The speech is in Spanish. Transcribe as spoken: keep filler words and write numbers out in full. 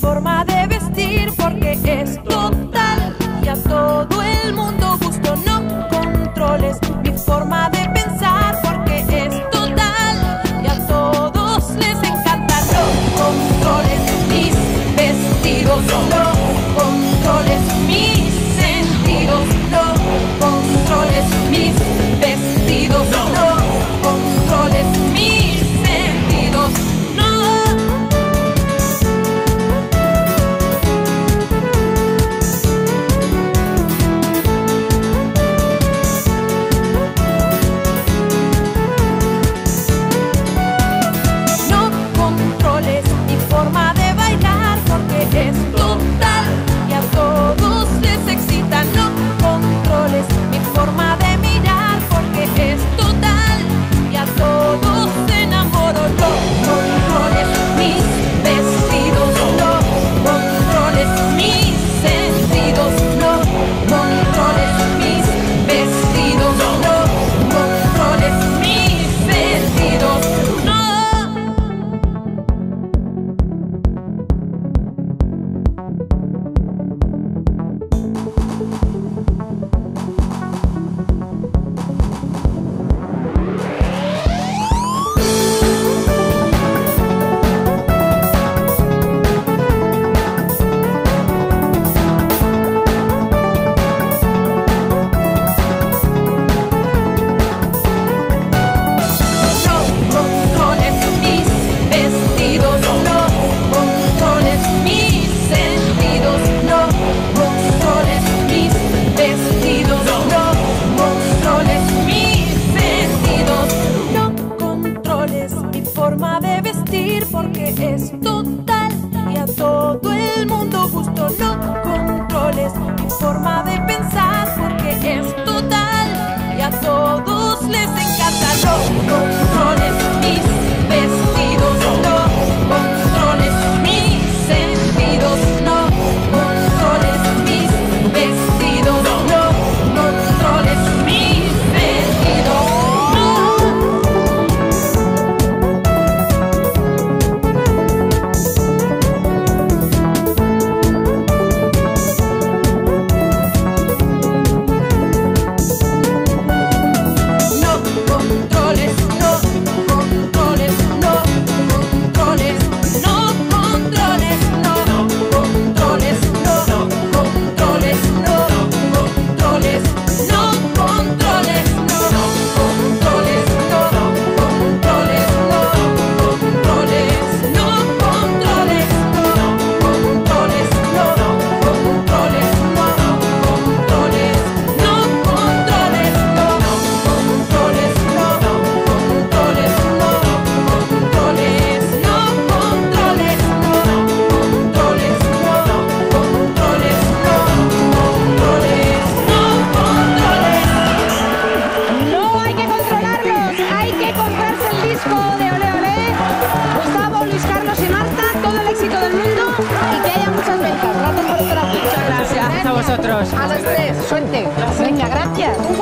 forma de vestir porque es total y a todo el mundo gusto. No controles mi forma de pensar porque es total y a todos les encanta. No controles mis vestidos, no controles mis sentidos, no controles mis vestidos, no controles mis sentidos, no. No controles mi forma de bailar porque es total y a todos les excita. No controles mi forma de mirar porque es total y a todos se enamoro. No controles mis vestidos, no controles mis sentidos, no controles mis vestidos, no controles mis sentidos, no. Forma de vestir porque es total y a todo el mundo gusto. No controles mi forma de pensar porque es total y a todos les encanta. No controles mis vestidos, no controles mis sentidos, no controles mis vestidos, no controles mis sentidos, no. A vosotros. A los tres, suerte. Venga, gracias.